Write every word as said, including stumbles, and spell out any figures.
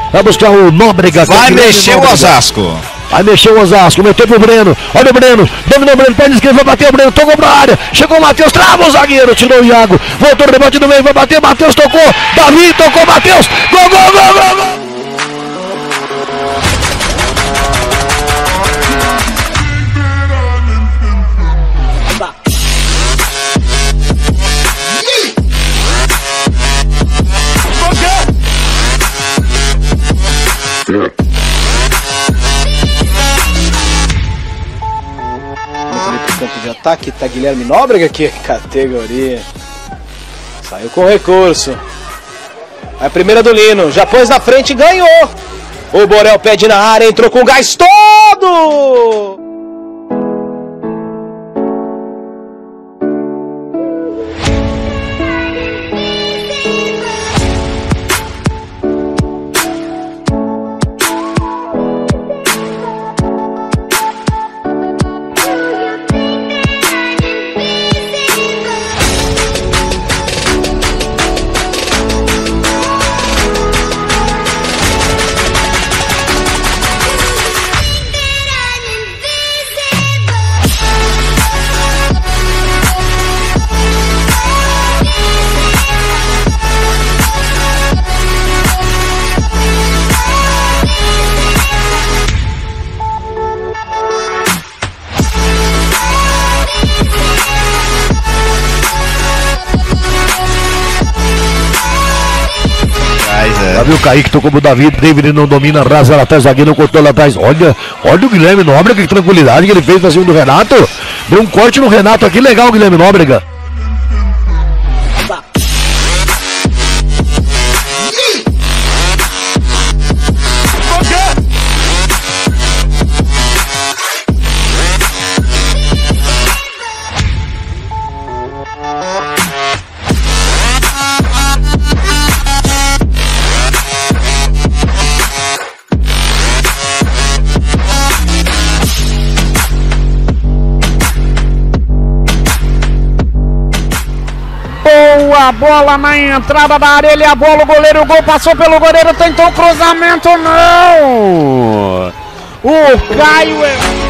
Vai buscar o Nóbrega. Vai mexer o Osasco. Vai mexer o Osasco, meteu pro Breno. Olha o Breno, dominou o Breno, pé esquerdo, vai bater o Breno, tocou pra área. Chegou o Matheus, trava o zagueiro, tirou o Iago. Voltou o rebote no meio, vai bater, Matheus tocou. Davi tocou, Matheus. Gol, gol, gol, gol, gol. Campo de ataque, tá Guilherme Nóbrega, que categoria. Saiu com recurso. A primeira do Lino, já pôs na frente e ganhou. O Borel pede na área, entrou com o gás todo. Já viu o Kaique, tocou pro Davi, David não domina, rasa lá atrás, zagueiro não cortou lá atrás. Olha, olha o Guilherme Nóbrega, que tranquilidade que ele fez pra cima do Renato. Deu um corte no Renato aqui, legal o Guilherme Nóbrega. Boa bola na entrada da área, ele a bola, o goleiro, o gol passou pelo goleiro, tentou o cruzamento, não! O Caio...